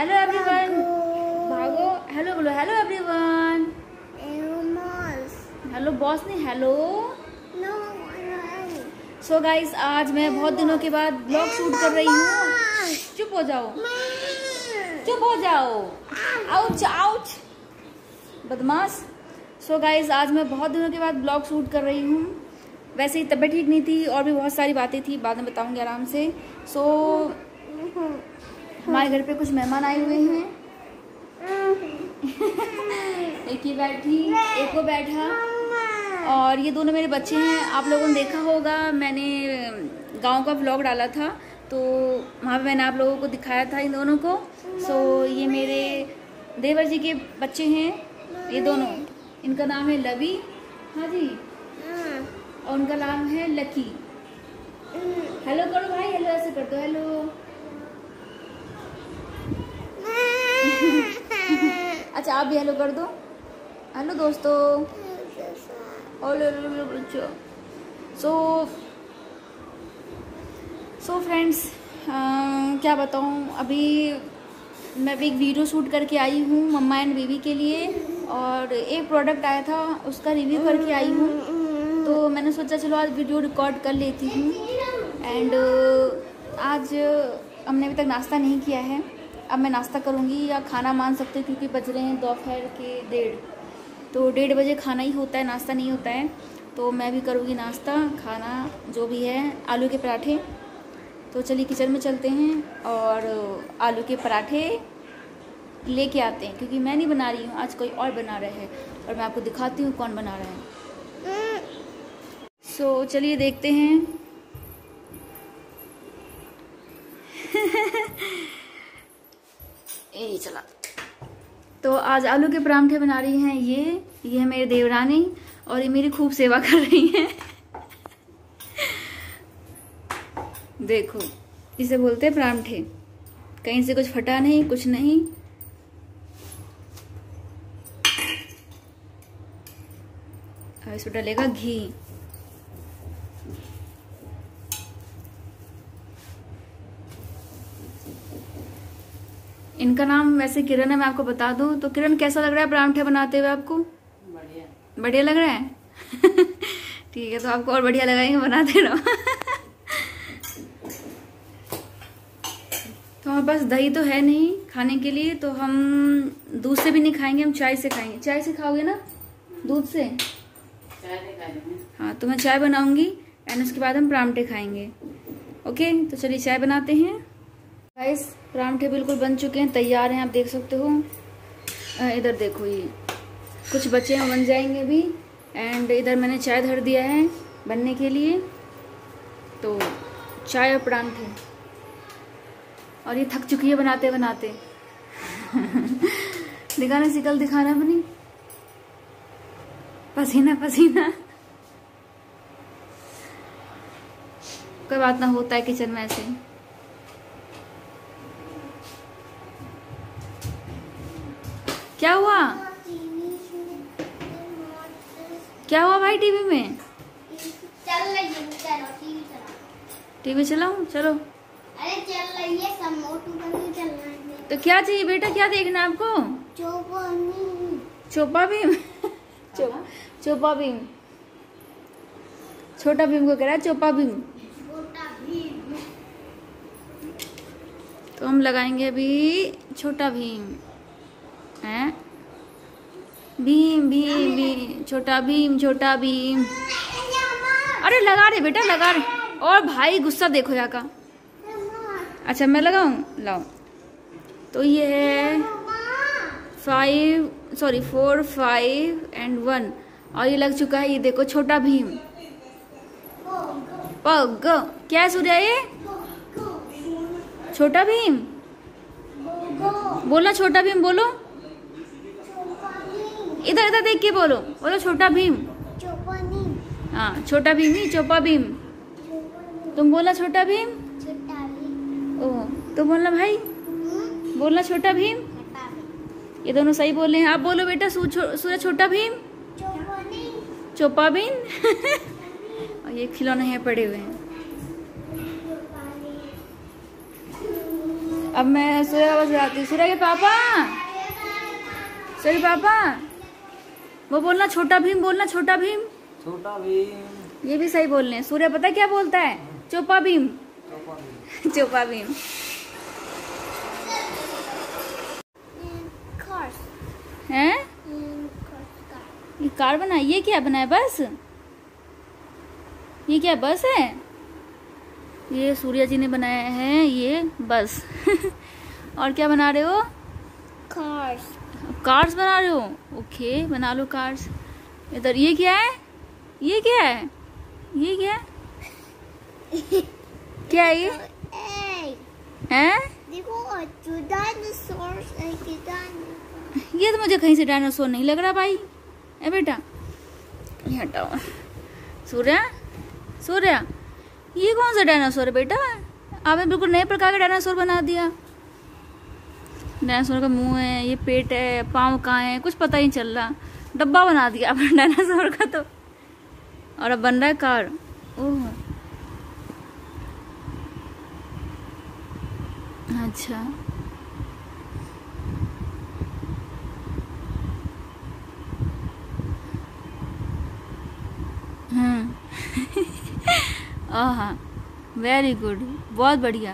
Hello everyone, भागो, hello बोलो, hello everyone. Hello boss नहीं, हेलो। सो गाइस, आज मैं बहुत दिनों के बाद ब्लॉग शूट कर रही हूँ। चुप हो जाओ, चुप हो जाओ, आउच आउच, बदमाश। सो गाइस, आज मैं बहुत दिनों के बाद ब्लॉग शूट कर रही हूँ। वैसे ही तबीयत ठीक नहीं थी और भी बहुत सारी बातें थी, बाद में बताऊंगी आराम से। सो हमारे घर पे कुछ मेहमान आए हुए हैं। एक ही बैठी, एक को बैठा, और ये दोनों मेरे बच्चे हैं। आप लोगों ने देखा होगा, मैंने गांव का व्लॉग डाला था, तो वहाँ पे मैंने आप लोगों को दिखाया था इन दोनों को। सो ये मेरे देवर जी के बच्चे हैं, ये दोनों। इनका नाम है लवी, हाँ जी, और उनका नाम है लकी। हेलो करो भाई, हेलो ऐसे कर दो, हेलो। अच्छा आप भी हेलो कर दो, हेलो दोस्तों। सो फ्रेंड्स, क्या बताऊँ, अभी मैं भी एक वीडियो शूट करके आई हूँ मम्मा एंड बेबी के लिए, और एक प्रोडक्ट आया था उसका रिव्यू करके आई हूँ। तो मैंने सोचा चलो आज वीडियो रिकॉर्ड कर लेती हूँ। एंड आज हमने अभी तक नाश्ता नहीं किया है। अब मैं नाश्ता करूँगी, या खाना मान सकते हैं, क्योंकि बज रहे हैं दोपहर के 1:30। तो 1:30 बजे खाना ही होता है, नाश्ता नहीं होता है। तो मैं भी करूँगी नाश्ता, खाना जो भी है, आलू के पराठे। तो चलिए किचन में चलते हैं और आलू के पराठे लेके आते हैं, क्योंकि मैं नहीं बना रही हूँ, आज कोई और बना रहा है, और मैं आपको दिखाती हूँ कौन बना रहा है। सो चलिए देखते हैं। ये चला। तो आज आलू के पराठे बना रही हैं ये है मेरी देवरानी, और ये मेरी खूब सेवा कर रही हैं। देखो, इसे बोलते हैं पराठे। कहीं से कुछ फटा नहीं, कुछ नहीं। अब इसमें डलेगा घी। इनका नाम वैसे किरण है, मैं आपको बता दूं। तो किरण, कैसा लग रहा है पराठे बनाते हुए आपको? बढ़िया। बढ़िया लग रहा है? ठीक है, तो आपको और बढ़िया लगाएंगे, बनाते रहो। तो हमारे पास दही तो है नहीं खाने के लिए, तो हम दूध से भी नहीं खाएंगे, हम चाय से खाएंगे। चाय से खाओगे ना? दूध से? चाय से खाएंगे। हाँ, तो मैं चाय बनाऊंगी एंड उसके बाद हम पराठे खाएंगे। ओके, तो चलिए चाय बनाते हैं। गाइस, पराठे बिल्कुल बन चुके हैं, तैयार हैं, आप देख सकते हो। इधर देखो, ये कुछ बचे हैं, बन जाएंगे अभी। एंड इधर मैंने चाय धर दिया है बनने के लिए। तो चाय और पराठे, और ये थक चुकी है बनाते बनाते। दिखाना, शिकल दिखाना अपनी, पसीना पसीना। कोई बात ना, होता है किचन में ऐसे। क्या हुआ? क्या हुआ भाई टीवी में? चल रही है, चलो टीवी चलाऊं? चलो। अरे चल रही है, सब मोटू बनी चल रही है। तो क्या चाहिए बेटा, क्या देखना है आपको? चोपा भीम। चोपा भीम? चोपा भीम, छोटा भीम को कह रहा है चोपा भीम। छोटा भीम। तो हम लगाएंगे अभी छोटा भीम। हैं? भीम भीम भीम, छोटा भीम, छोटा भीम। अरे लगा रहे बेटा, लगा रहे। और भाई गुस्सा देखो यहाँ का। अच्छा मैं लगाऊं? लाओ। तो ये है 4, 5 एंड 1, और ये लग चुका है। ये देखो, छोटा भीम। पग, क्या है सूर्या ये? छोटा भीम बोलना, छोटा भीम बोलो। इधर इधर देख के बोलो, बोलो छोटा भीम। हाँ, छोटा भीम नहीं, चोपा भीम। तुम बोलना छोटा भीम। ओह, तुम बोलना भाई, बोलना छोटा भीम। ये दोनों सही बोल रहे हैं। आप बोलो बेटा, सूर्य छोटा भीम, चोपा भीम। और ये खिलौने हैं पड़े हुए हैं। अब मैं सूर्य आवाज आती। सूर्य के पापा, सूर्य के पापा, वो बोलना छोटा भीम, बोलना छोटा भीम। छोटा भीम ये भी सही बोल रहे हैं। सूर्य पता है क्या बोलता है? चोपा भीम। चोपा भीम। हैं? ये कार बना, ये क्या बना है? बस? ये क्या बस है? ये सूर्या जी ने बनाया है ये बस। और क्या बना रहे हो? कार्स। कार्स बना रहे हो? ओके, बना लो कार्स। इधर ये क्या है? ये क्या है? ये क्या है? क्या है ये? हैं? देखो डायनासोर। ये तो मुझे कहीं से डायनासोर नहीं लग रहा भाई। ए बेटा, ये हटाओ। सूर्या, सूर्या, ये कौन सा डायनासोर है बेटा? आपने बिल्कुल नए प्रकार का डायनासोर बना दिया। डायनासोर का मुंह है, ये पेट है, पाँव कहाँ है, कुछ पता ही नहीं चल रहा। डब्बा बना दिया आपने डायनासोर का तो। और अब बन रहा है कार। ओह अच्छा। हाँ, वेरी गुड, बहुत बढ़िया।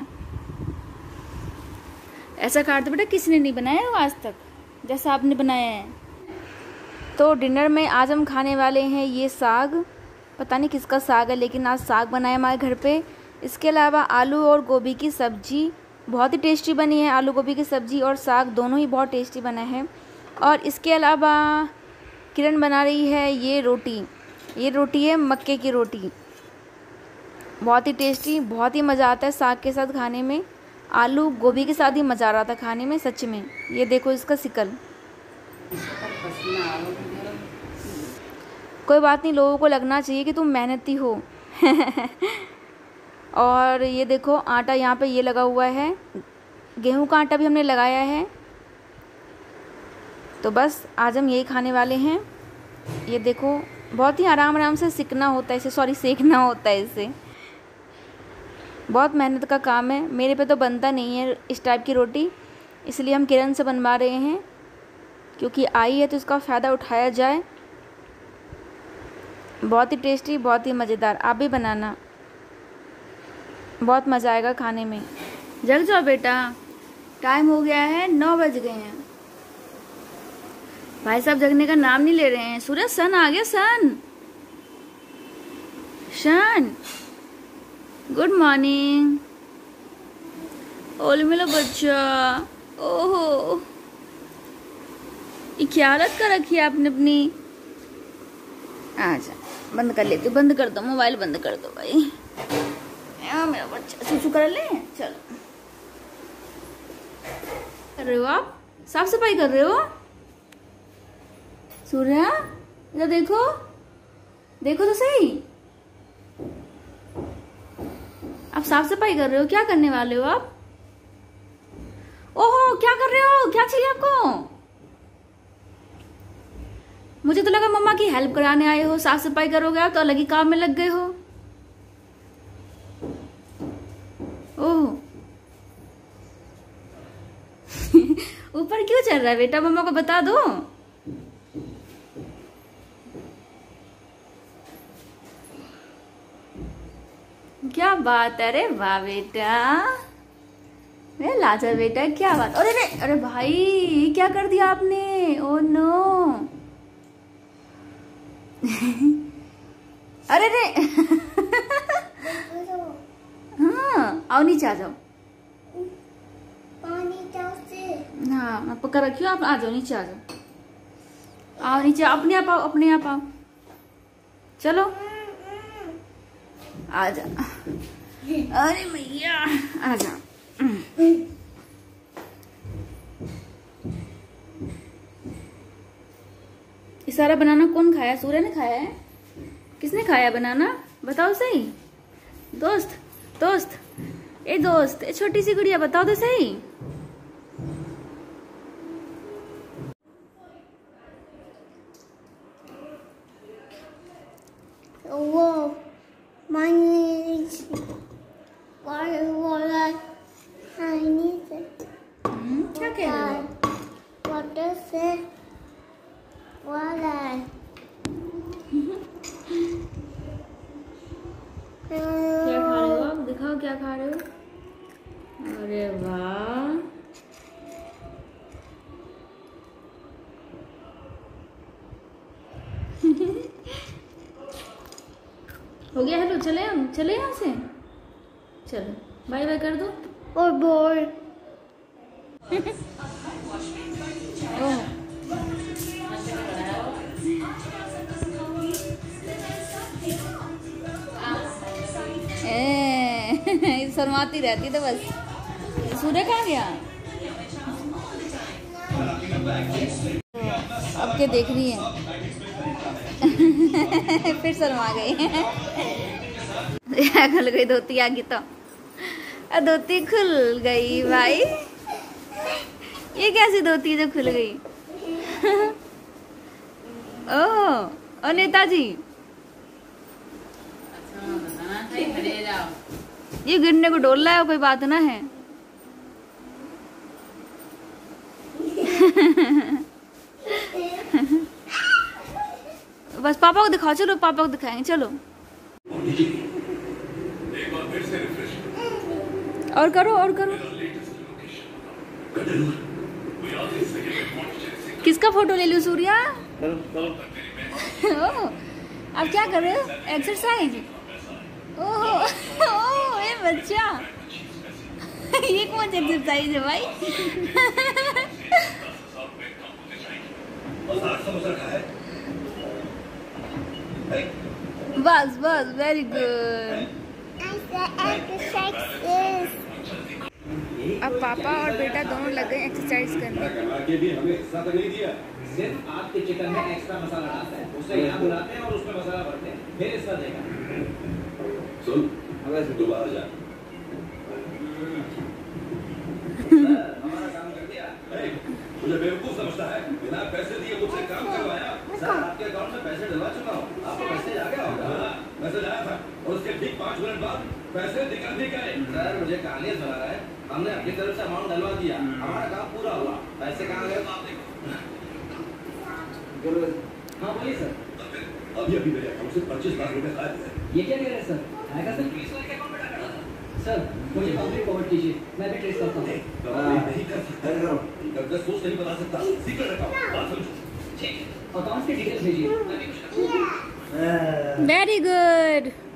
ऐसा कार तो बेटा किसी ने नहीं बनाया हो आज तक जैसा आपने बनाया है। तो डिनर में आज हम खाने वाले हैं ये साग। पता नहीं किसका साग है, लेकिन आज साग बनाया हमारे घर पे। इसके अलावा आलू और गोभी की सब्जी बहुत ही टेस्टी बनी है। आलू गोभी की सब्जी और साग दोनों ही बहुत टेस्टी बना है। और इसके अलावा किरण बना रही है ये रोटी। ये रोटी है मक्के की रोटी, बहुत ही टेस्टी, बहुत ही मज़ा आता है साग के साथ खाने में। आलू गोभी के साथ ही मज़ा आ रहा था खाने में सच में। ये देखो इसका सिकल। कोई बात नहीं, लोगों को लगना चाहिए कि तुम मेहनती हो। और ये देखो आटा यहाँ पे ये लगा हुआ है, गेहूं का आटा भी हमने लगाया है। तो बस आज हम यही खाने वाले हैं। ये देखो बहुत ही आराम से सिकना होता है इसे, सॉरी सेकना होता है इसे। बहुत मेहनत का काम है। मेरे पे तो बनता नहीं है इस टाइप की रोटी, इसलिए हम किरण से बनवा रहे हैं क्योंकि आई है तो इसका फ़ायदा उठाया जाए। बहुत ही टेस्टी, बहुत ही मज़ेदार। आप भी बनाना, बहुत मज़ा आएगा खाने में। जग जाओ बेटा, टाइम हो गया है, 9 बज गए हैं। भाई साहब जगने का नाम नहीं ले रहे हैं। सूरज, सन आ गया, सन शन। Good morning. ओले मेरा बच्चा, ओहो ये क्या हालत कर रखी है आपने अपनी। आजा, बंद कर लेती, बंद कर दो मोबाइल, बंद कर दो भाई। मेरा बच्चा चूचू कर ले। चलो, कर रहे हो आप? साफ सफाई कर रहे हो? सूर्या इधर देखो, देखो तो सही। आप साफ सफाई कर रहे हो? क्या करने वाले हो आप? ओहो, क्या कर रहे हो? क्या चाहिए आपको? मुझे तो लगा मम्मा की हेल्प कराने आए हो। साफ सफाई करोगे आप तो अलग ही काम में लग गए हो। ओह ऊपर क्यों चल रहा है बेटा? मम्मा को बता दो। क्या बात है, अरे वाह बेटा, अरे लाजा बेटा, क्या बात। अरे अरे अरे भाई, क्या कर दिया आपने? Oh no. अरे रे। हाँ, आओ नीचे आ जाओ। हाँ, मैं पकड़ रखी हूँ, आप आ जाओ, नीचे आ जाओ। आओ नीचे, अपने आप आओ, अपने आप आओ। चलो आजा। अरे भैया आजा। ये सारा बनाना कौन खाया? सूर्य ने खाया है? किसने खाया बनाना? बताओ सही। दोस्त, दोस्त, ए दोस्त, ए छोटी सी गुड़िया, बताओ तो सही। वो money is what I need. कह रहे हो? वाटर से वाला है। क्या खा रहे हो आप? दिखाओ क्या खा रहे हो। अरे वाह, हो गया। हेलो, चले हम, चले यहाँ से, चलो बाय बाय कर दो। और बोल ओह, शर्माती रहती तो बस। सूर्य कहाँ गया? अब क्या देख रही है? फिर शर्मा गई। खुल गई धोती, आ गई तो धोती खुल गई भाई। ये कैसी धोती जो खुल गई? ओह, नेताजी ये गिरने को डोल रहा है, कोई बात ना है। बस पापा को दिखाओ, चलो पापा को दिखाएंगे, चलो। और करो, और करो। किसका फोटो ले लूं सूर्या? अब क्या कर रहे हो? एक्सरसाइज? ओह, ये बच्चा, ये कौन सी एक्सरसाइज है भाई? बस बस, वेरी गुड। अब पापा और बेटा दोनों लग गए एक्सरसाइज करने। सिर्फ आपके चिकन में एक्स्ट्रा मसाला डालते हैं, उसे यहाँ बुलाते हैं और उसमें मसाला भरते हैं, फिर इसका देगा। सुन, दोबारा जा। हमारा काम कर दिया। मुझे बेवकूफ समझता है? बिना पैसे दिए मुझसे काम करवाया। सर, आपके अकाउंट में पैसे डलवा चुका हूँ, आपको मैसेज आ गया होगा। मैसेज आया था और उसके ठीक 5 मिनट बाद पैसे निकल भी गए। सर, मुझे कहानियाँ सुना रहा है। हमने अपनी तरफ से अमाउंट डलवा दिया, हमारा काम पूरा हुआ। पैसे कहाँ गए? आप देखो। हाँ बोलिए सर। अभी मेरे अकाउंट से 25 लाख रुपए गायब है। ये क्या कह रहे हैं सर? आएगा सर? पुलिस वाले के अकाउंट में डाला था। सर, मुझे पब्लिक फॉरवर्ड कीजिए, मैं भी ट्रेस करता हूँ। नहीं कर सकता, मैं सोच नहीं बता सकता। सीक्रेट अकाउंट, बात समझो। ठीक, अकाउंट की डिटेल्स भेजिए। Very good.